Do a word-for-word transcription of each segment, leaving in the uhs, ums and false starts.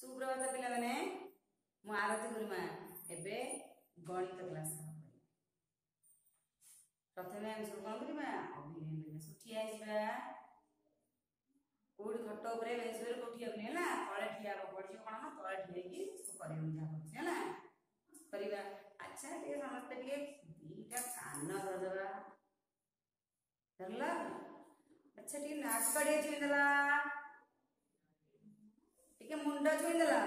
सुप्रभात पिला माने मु आरती गुरुमा एबे गणित क्लास प्रथमे हम सब कौन करिबा अभिनय करिबा सुठिया आइबा कोड खट ऊपर बेसर कोठिया बने ना तळे ठिया पड़छ कोन ना तळे ठिया की सु करियो जा पड़छ ना करिबा अच्छा ये समझते के दीटा कान करदबा करला अच्छा टी नाक कड़े छुइदला टिके मुंडा छुइदला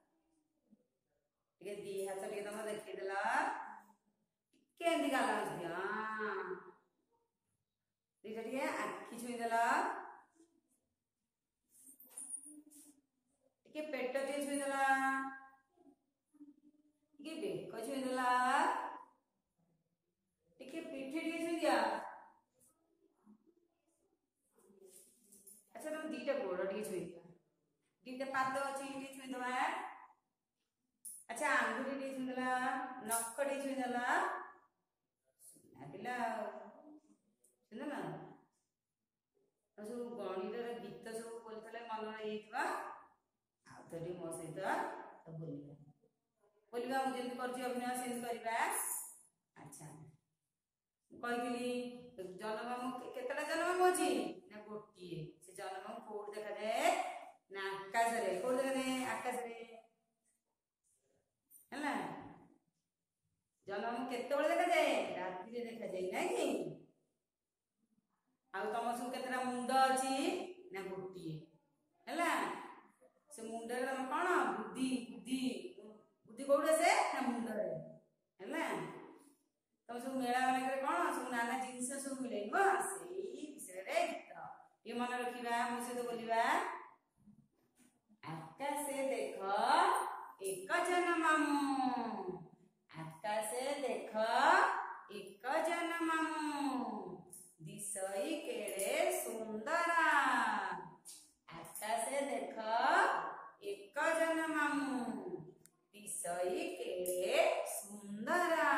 टिके दी हाथ टिके तम देखि देला टिके एंदी गाला दिया टिके टिके आखि छुइदला टिके पेट टिके छुइदला टिके बेक छुइदला टिके पीठी टिके छुइदिया अच्छा तुम दीटा गोड़ टिके छुइदिया दीटा पाद अछि टिके छुइदवा अच्छा आंगुली टिके छुइदला नख टिके छुइदला सुना पिला सुनला असु गणित रे गीत सब बोलथले मन रहितबा आ तरी मो सहित तो बोलिबा बोलिबा हम जेन करछि अभिनय सेन करबा अच्छा कहिली जन्म केतला जन्म होछि ना गोटिए से जन्म कोड देखा दे ना आकाश रे कोड देखा दे आकाश रे हला जन्म केतबेले देखा जाए रात्रि रे देखा जाए ना कि आ तम सब केतरा मुंड अछि ना गोटिए हला से मुंड रे हम कोन बुद्धि बुद्धि बुद्धि कोड से ना मुंड रे हला तम सब मेला वाला करे कोन सब नाना जिंस सब मिले न सेही विषय रे तो ये मन रखिबा मुसे तो बोलिबा आकाशे देखो एक जन मामू आकाशे देखो एक जन मामू दिसई केड़े सुंदरा आकाशे देखो एक जन मामू दिसई केड़े सुंदरा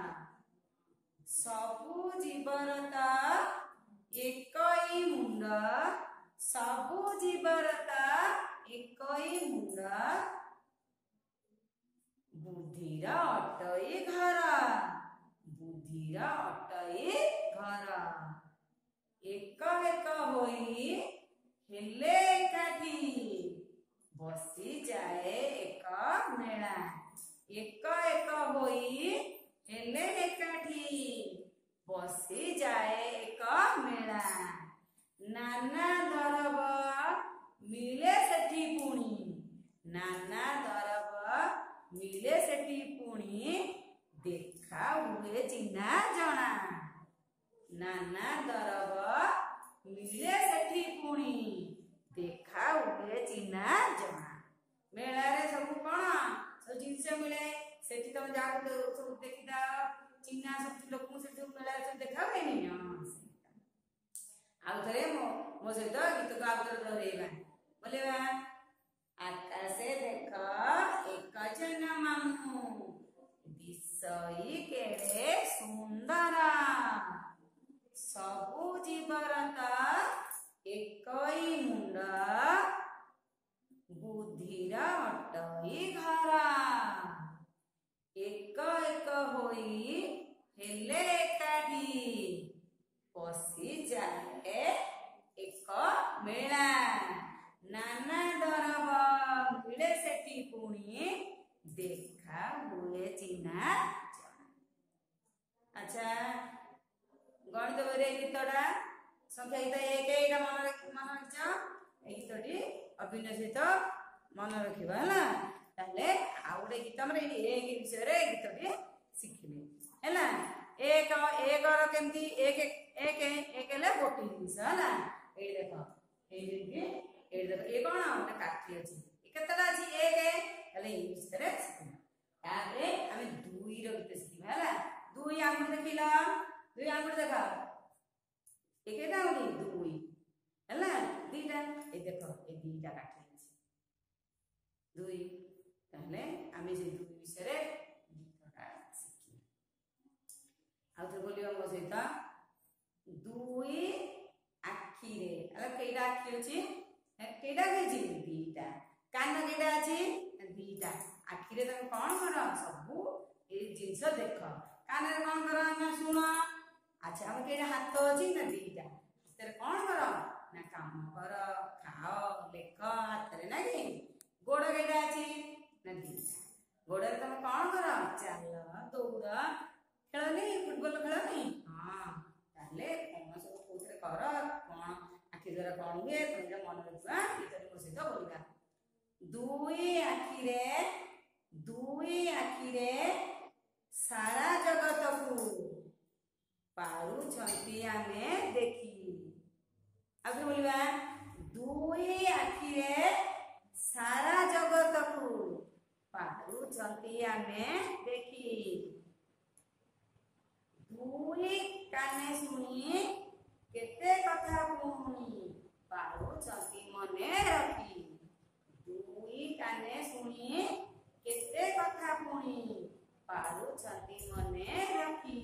सबु जीवरता एकई मुंड सबु जीवरता एकई मुंड बुद्धिरा अटई घर बुद्धिरा अटई घर एक एक होई हेले एकाठी बसी जाए एक मेला एक एक होई हेले एकाठी बसी जाए एक मेला नाना दरब मिले सेठी पुणी नाना दरब मिले सेठी पुणी देखा हुए चिन्हा जना नाना दरब मिले सेठी पुणी देखा हुए चिन्हा जना मेला रे सब कोन सब जिंस मिले सेठी तुम जाक सब देखिदा चिन्हा सब लोक से मेला रे सब देखा हुए नहीं आउ थरे मो मो सहित गीत गा उतर दोहरेबा बोलेबा आकाशे देखो एक जन मामू दिसई केड़े सुंदरा सबु जीवरता एकई मुंड बुद्धिरा अटई घरा एक एक होई हेले एकाठी बसी जाए एक मेला नाना दरब मिले सेठी पुणी देखा हुए चिन्हा अच्छा गणित बरे गीतटा संख्या गीत एक एटा मन मन रखछ ए गीतटी अभिनय सहित मन रखिबा हला ताले आउडे गीत हमरे एक विषय रे गीतटी सिखिले हला एक एक और केमती एक एक एक ले गोटी जिंस हला ए देखो ए जेकी ए देखो ए कोन ओटा काठी अछि ए केतला अछि एक हले ई विषय रे सिखिला तारे हमें दुई रो गीत सिखिबा हला दुई आंगुल देखिला दुई आंगुल देखा एक एटा उनी दुई हला दीटा ए देखो ए दीटा काठी अछि दुई ताले हमें जे दुई विषय रे गीतटा सिखिला आउ तो बोलियो मो सहित दुई आखी रे अला केडा आखी अछि केडा के जी दीटा कान केटा अच्छी दीटा आखिरे तुम कौन कर सब ये जिनस देख कान कौन कर ना शुण अच्छा हम के हाथ अच्छी ना दीटा हाथ कौन कर ना काम कर खाओ लेख हाथ ना कि गोड़ केटा अच्छी ना दीटा गोड़े तुम कौन कर चल दौड़ खेल नहीं फुटबॉल खेल नहीं हाँ ताले कौन सब कौन कर कौन आखि द्वारा कौन हुए तुम मन रखा ये मो सहित बोलवा दुई आखिरे दुई आखिरे सारा जगत को पारुछंती आमे देखी आगे बोलवा दुई आखिरे सारा जगत को पारुछंती आमे देखी दुई काने सुनी केते कथा पुणी पारुछंती मने रखी दुई काने सुनी केते कथा पुणी पारुछंती मने रखी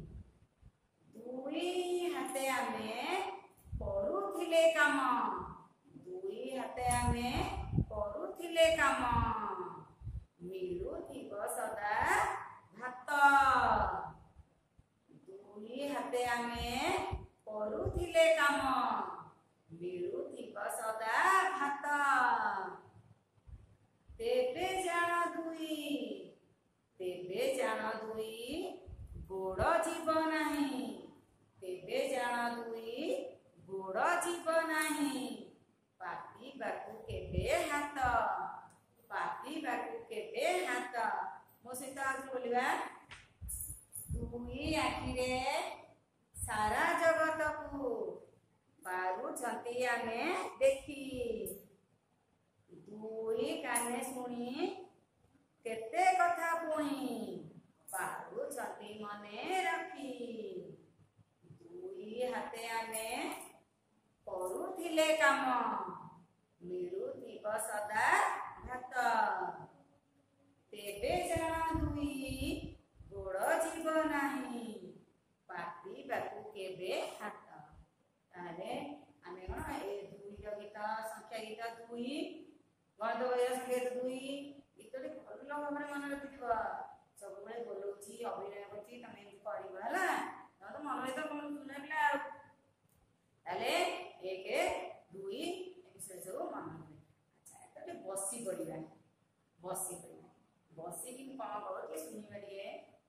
दुई हाते आमे करुथिले काम दुई हाते आमे करुथिले काम मिलुथिब सदा भात दुई हाते आमे करुथिले काम मिलुथिब सदा भात तेबे जान दुई तेबे जान दुई गोड़ जीव नहीं तेबे जान दुई गोड़ जीव नहीं पाती बाकू केबे हाथ पाती बाकू केबे हाथ मो सहित आज बोलवा दुई आखिरे सारा जगत को पारुछंती आमे देखी दुई काने सुनी केते कथा पुणी पारुछंती मने रखी दुई हाते आमे करुथिले काम मिलुथिब सदा भात तेबे जान दुई गोड़ जीव नहीं पाती बाकू केबे हाथ ताले आमे कोन ए दुई गीत संख्या गीत दुई गणित बही संख्या दुई गीतटी भल भाव मन रखि सब बेले बोलूची अभिनय करती तुम एमती पढ़ है तो मन में तो सुना पिला एक दुई विषय सब मन रहे अच्छा ये बसी पड़ा बसी पड़ा बसी कि कौन कर शुणी पारे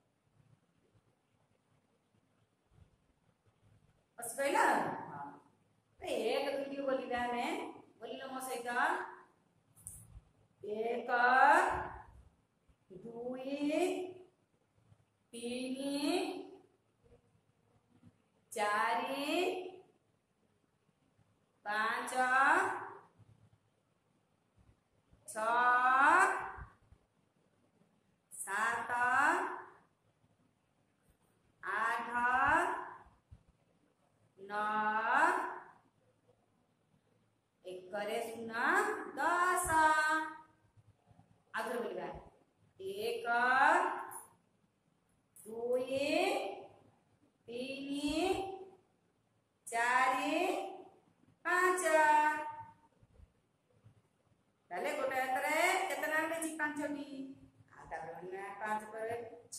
बस पाइल हाँ एक दुई बोलिए आम बोल मो सहित एक दुई तीन चारि पांच छ सात आठ नौ एक शून्य दस आगे बोलिए एक दुई तीन चारि पांच ताले गोटे हाथ केतना लेछि पांचटी आधा पांच पर छ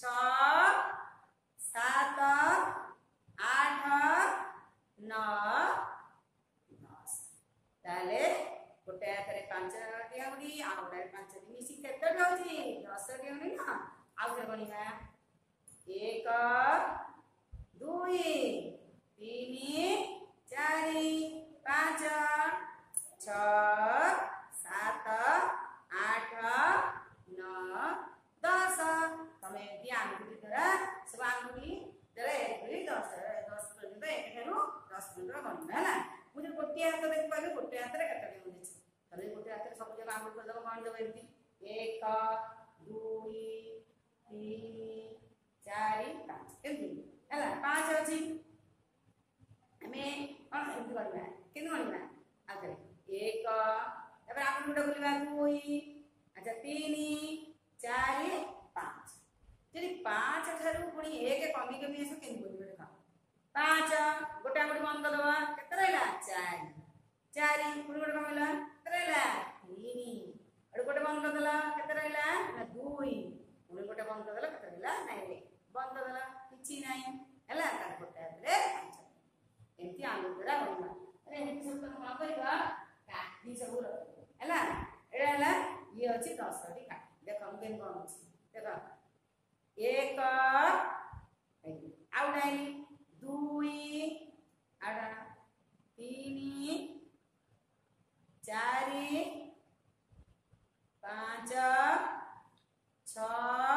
सात आठ नौ दस ताले गोटे हाथ पांच डिउडी आ गोटे पांच मिसी केते होछि दस डिउडी ना आगे बोलिया एक दुई तीन चारि पांच छ सात आठ नौ दस तमें एमती आंगुठी द्वारा सब आंगुठी द्वारा एक दुई दस दस पर्यंत एक ठारू दस पर्यंत गणना है मुझे गोटे हाथ देखि पाबे गोटे हाथ रे केते होछि तमे गोटे हाथ रे सब जगह आंगुठी कर दबो गण देबो एमती एक दुई तीन चारि पांच एमती हैला पांच अछि हमें कौन एमती करबा केन करबा आगे एक तब आप गोटे बोलवा दुई अच्छा तीन चारि पांच यदि पांच ठारू पुणी एक कमी कमी आस के बोलबे देखा पांच गोटे आंगुठी बंद कर दबा केते रहला चारि चारि पुणी गोटे कम होला केते रहला तीन एडु गोटे बंद करदेला केते रहिला ना दुई पुणी गोटे बंद करदेला केते रहिला नाइन बंद करदेला किछि नाही हैला तार गोटे हातरे पांच एमती आंगुल द्वारा बनवा अरे एमती सब तो कोन करबा काटी सब हैला एडा हैला ये अछि दस टी काटी देखो हम केन कोन अछि देखो एक आउ नाइन दुई आडा तीन चारि पांच छ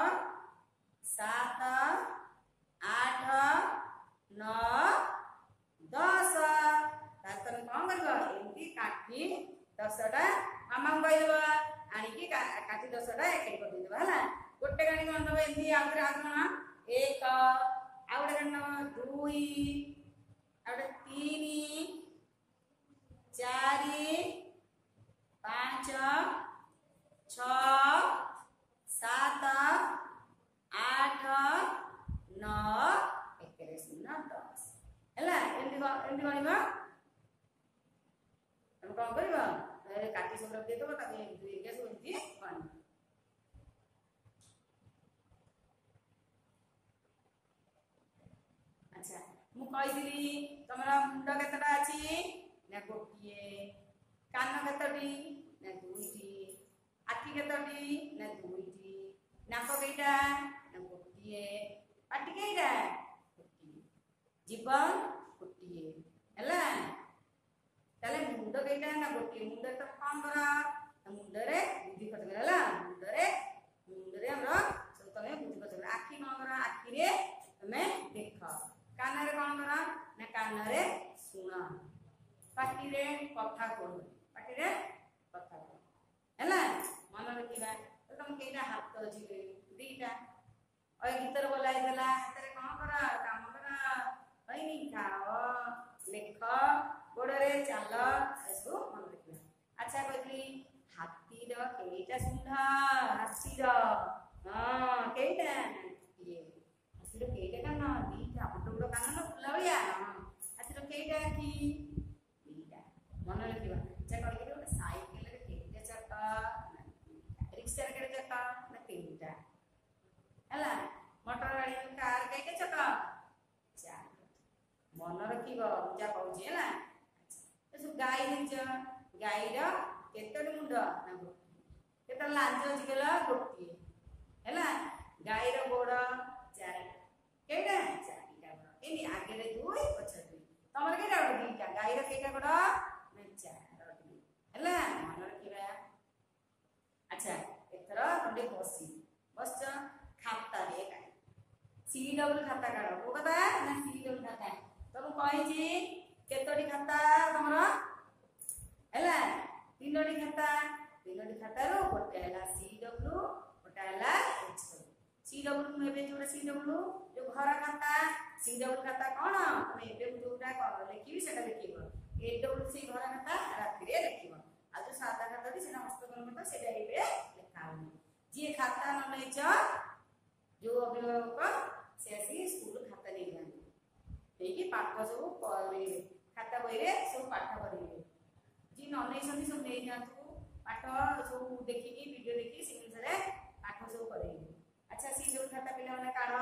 सात आठ नौ दस तार कौन कर एमती काटी दसटा मामा कहवा आणिकी काटी दसटा एक कर देबा हला गोटे गाड़ी कौन दबा एमती आउरे आगना एक आउरे गण दुई आउरे तीन चारि पांच छ सात आठ नौ एक शून्य दस हैला एमती एमती गणिबा हम कौन करबा अरे काटी सब रख देतो ताके दुई के सब एमती गण अच्छा मु कहिदिली तमरा मुंड केतटा अछि ना गोटिए कान केतटी ना दुईटी आखि केतटी ना दुईटी नाक केइटा ना गोटिए पाटी केइटा गोटिए जीवन गोटिए हैला ताले मुंड केइटा ना गोटिए मुंड तो कोन करा मुंड रे बुद्धि खर्च करला मुंड रे मुंड रे हमरा सब तमे बुद्धि खर्च कर आखि कोन करा आखि रे तमे देख कान रे कोन करा ना कान रे सुना पाटी रे कथा कोन पाटी रे कथा कोन हैला मन रखिबा तो तुम केइटा हाथ अछि रे दीटा ओय भीतर बोलाई देला हाथ रे कोन करा काम करा ओय नि खाओ लेख गोड़ रे चल एसो मन रखिबा अच्छा कहली हाथी रो केइटा सुंढा हाथी रो हां केइटा ये हाथी रो केइटा कान दीटा बड़ बड़ कान न फुला भलिया हाथी रो केइटा की मन रखिबा जे कहली गोटे साइकिल रे केते चक्का रिक्शा रे केते चक्का ना तीनटा हैला मोटर गाड़ी रे कार केते चक्का चार मन रखिबो पूजा कहूची हैला अच्छा तो गाय निच गाय रो केते मुंड ना गोटी केते लांज जिगला गोटी हैला गाय रो गोड़ चार केटा चारटा एनी आगे रे दुई पछे दुई तमर केटा दुईटा गाय रो केटा गोड़ हैला मन रखिबा अच्छा एथरा हमरे बसी बस खाता रे का सी डबल खाता काढ को कथा ना सी डबल खाता तम कहि छी केतोडी खाता तमरा हैला तीनोडी खाता तीनोडी खाता रो गोटे हैला सी डब्ल्यू गोटे हैला एच सी डब्ल्यू मेबे जोडा सी डब्ल्यू जो घर खाता सी डब्ल्यू खाता कोन मेबे जोडा को लिखिबी सेटा लिखिबो ए डब्ल्यू सी घर खाता राति रे लिखिबो आ जो सादा खाता दी सेना हस्तकरण खाता सेटा एबे लिखा हो जे खाता न नै छ जो अभिभावक से आसी स्कूल खाता नै जान एकी पाठ सब करे खाता बही रे सब पाठ करिवे जी न नै सन्धि सब नै जातु पाठ सब देखि की वीडियो देखि से अनुसार पाठ सब करिवे अच्छा सी जो खाता पिला माने काढ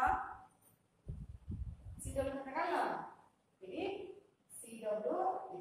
सी जो खाता काढ एबे सी डब्ल्यू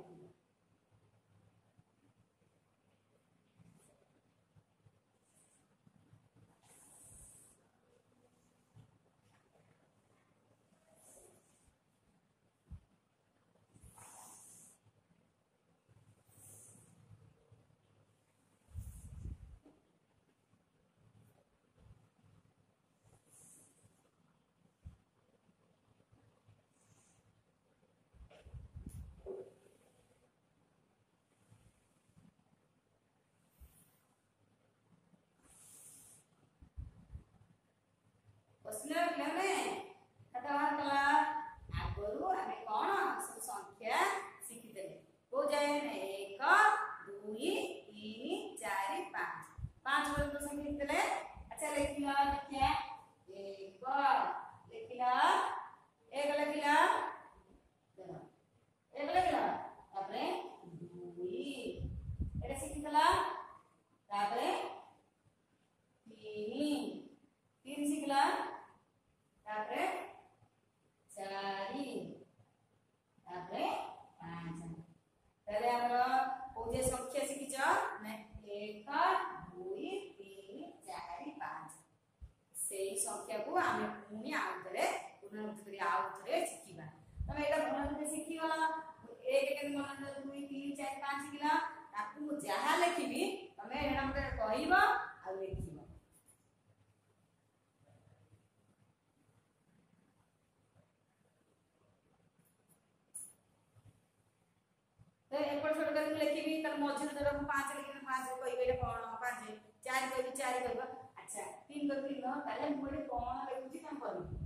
चार पाँच किलो ताकू मु जहा लिखिबी तमे एना मते कहइबो आ लिखिबो। तो एपट छोट कर लिखिबी त मझिर जरा पाँच लिखिबी पाँच कहइबे एटा कोन पाँच चार कहइबी चार कहइबो। अच्छा तीन कर तीन ताले मु एटा कोन लिखुची काम करबी।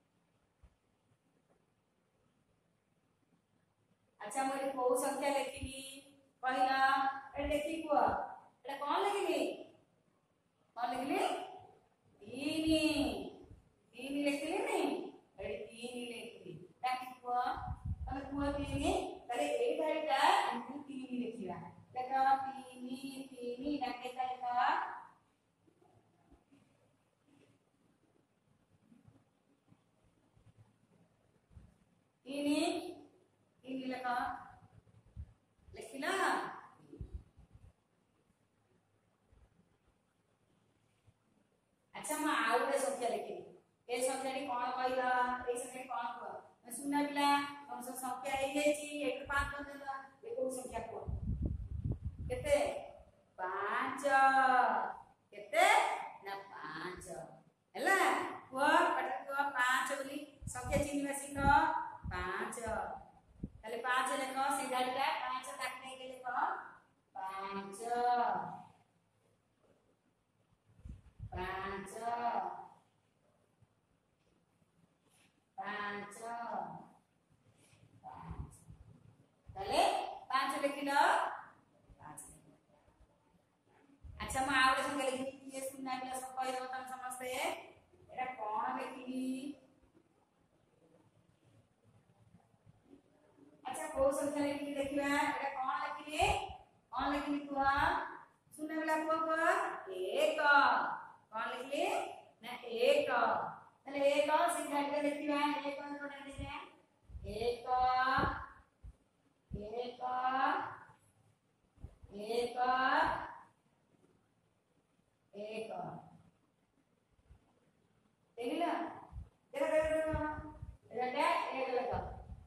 अच्छा मु एटा को संख्या लिखिबी पहिला ए देखि को एटा कोन लिखिबी कोन लिखिबी तीन तीन लिखिली नहीं एडी तीन लिखिबी ताकि को तमे को तीन ताले ए धारीटा हमहु तीन लिखिबा देखा तीन तीन डाके ताले तीन तीन लिखा लिखिला। अच्छा मैं आउ रे संख्या लिखिली ए संख्याटी कोन कहला ए संख्या कोन कह मैं सुना पिला हम सब संख्या आई जाई छी एक पाँच कर देला ए को संख्या को केते पाँच केते ना पाँच हैला को पट को पाँच बोली संख्या चिन्हबा सिख पाँच ताले पाँच लिख सीधाटा पाँच काटने के लिख पाँच पाँच पाँच पाँच ताले पाँच लिखिल पाँच। अच्छा मैं आउटे संख्या लिखि ये सुना पिला सब कहि दो तम समस्ते एटा कोन लिखिबी। अच्छा को संख्या लिखि देखिबा एटा कोन लिखिबी कोन लिखिबी तुआ सुना पिला को को एक कोन लिखिली ना एक ताले एक सीधा के लिखिबा एक कोन लिखिबा एक एक एक एक देखिला देखा देखा एटा एक लगा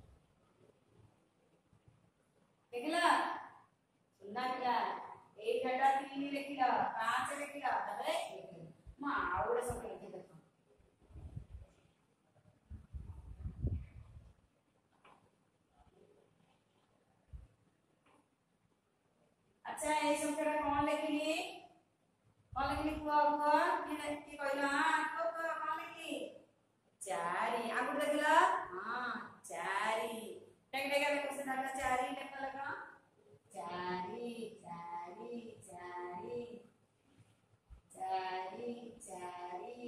देखिला सुनना पिला एक घटा तीन लिखिला पाँच लिखिला तबे म आउडे सब लिखि देखो। अच्छा ए संख्या कोन लिखिली कोन लिखिली को को कि कि कहला को को कोन लिखिली चारि आगु देखिला हां चारि टेक टेक देखो से दादा चारि लिख लगा चारि चारि चारि चारि चारि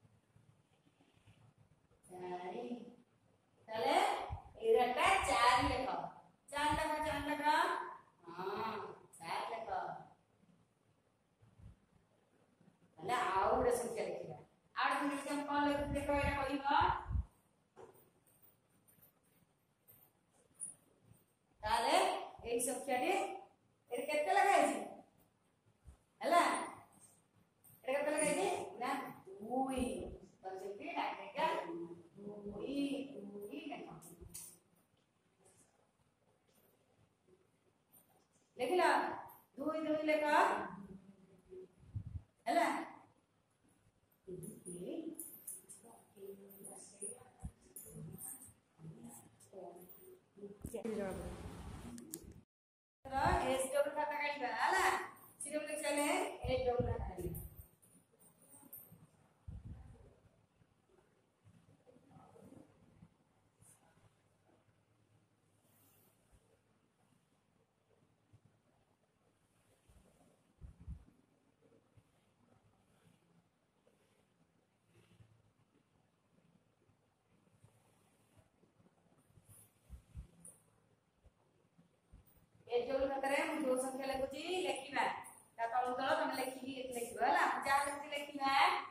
चारि ताले एरटा चारि लिख चार लगा चार लगा हां चार लिख ताले आउडे संख्या लिखिबा आउडे संख्या हम कोन लिख देखो एटा कहिबा ताले এই সংখ্যাটি এর কেতে লাগাইছি হলা এর কেতে লাগাইছি না দুই তো সেটি ডাকেকা দুই দুই লেখা লিখলা দুই দুই লেখা হলা एस डबल खाता काढिबा हला सिरम लिखले ए डबल खाता काढिबा ए डबल खाता रे मु दो संख्या लिखुची लिखिबा ता तळु तळ तमे लिखिबी लिखिबा हला जा लिखि लिखिबा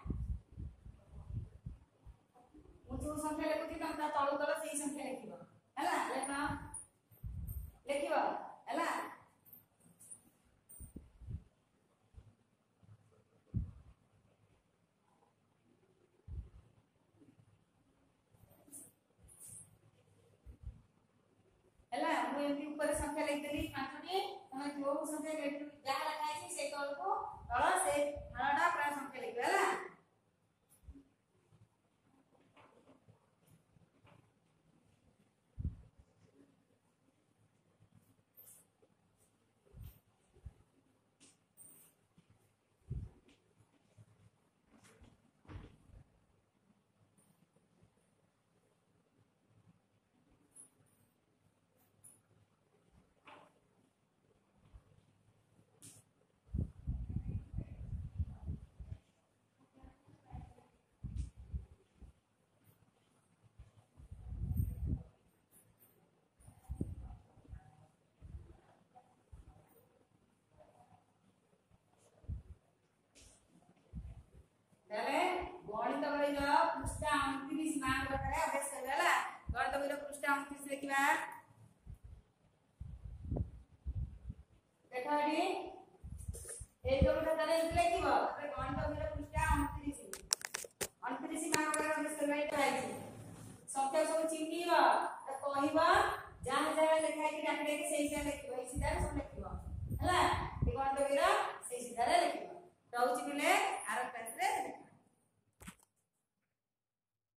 मु जो संख्या लिखुची तमे ता तळु तळ सेही संख्या लिखिबा हला लेखना लिखिबा हला हला मु एमती ऊपर संख्या लिख देली पांचटी जो संख्या जहाँ लिखा है से तल को तल से फलटा प्राय संख्या लिखबे हला তাহলে গণিত বইর পৃষ্ঠা উনত্রিশ মান করে অভ্যাস করবে হলা গণিত বইর পৃষ্ঠা উনত্রিশ লিখবা দেখো এটি এই দুটো তাহলে লিখিব তাহলে গণিত বইর পৃষ্ঠা উনত্রিশ উনত্রিশ মান করে অভ্যাস করবে এটা আছে সংখ্যা সব চিহ্নিব তা কহিব যাহা যাহা লেখা আছে ডাকি ডাকি সেই হিসাবে লিখিব এই সিধারে সব লিখিব হলা এই গণিত বইর সেই সিধারে লিখিব তো হচ্ছে বলে আর ক্লাসে